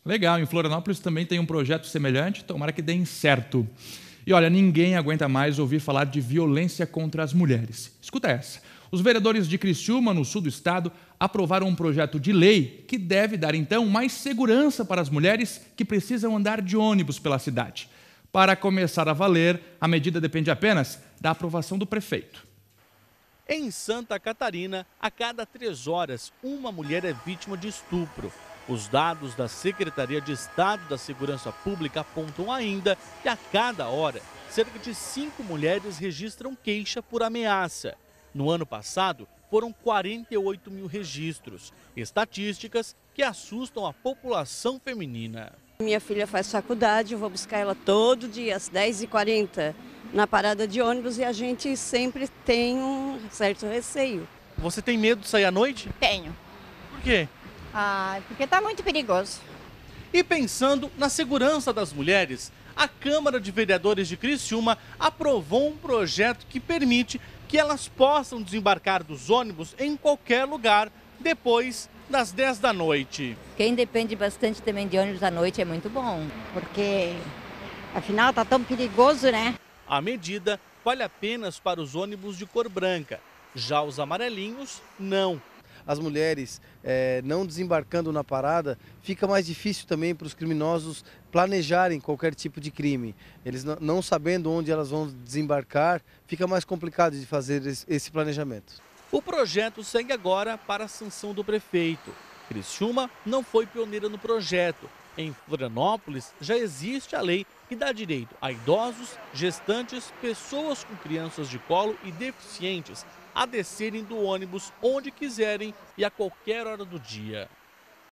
Legal, em Florianópolis também tem um projeto semelhante, tomara que dê certo. E olha, ninguém aguenta mais ouvir falar de violência contra as mulheres. Escuta essa. Os vereadores de Criciúma, no sul do estado, aprovaram um projeto de lei que deve dar, então, mais segurança para as mulheres que precisam andar de ônibus pela cidade. Para começar a valer, a medida depende apenas da aprovação do prefeito. Em Santa Catarina, a cada 3 horas, uma mulher é vítima de estupro. Os dados da Secretaria de Estado da Segurança Pública apontam ainda que a cada hora, cerca de 5 mulheres registram queixa por ameaça. No ano passado, foram 48 mil registros, estatísticas que assustam a população feminina. Minha filha faz faculdade, eu vou buscar ela todo dia às 10h40 na parada de ônibus e a gente sempre tem um certo receio. Você tem medo de sair à noite? Tenho. Por quê? Porque está muito perigoso. E pensando na segurança das mulheres, a Câmara de Vereadores de Criciúma aprovou um projeto que permite que elas possam desembarcar dos ônibus em qualquer lugar depois das 10 da noite. Quem depende bastante também de ônibus à noite é muito bom. Porque, afinal, está tão perigoso, né? A medida vale apenas para os ônibus de cor branca. Já os amarelinhos, não. As mulheres não desembarcando na parada, fica mais difícil também para os criminosos planejarem qualquer tipo de crime. Eles não sabendo onde elas vão desembarcar, fica mais complicado de fazer esse planejamento. O projeto segue agora para a sanção do prefeito. Criciúma não foi pioneira no projeto. Em Florianópolis já existe a lei que dá direito a idosos, gestantes, pessoas com crianças de colo e deficientes a descerem do ônibus onde quiserem e a qualquer hora do dia.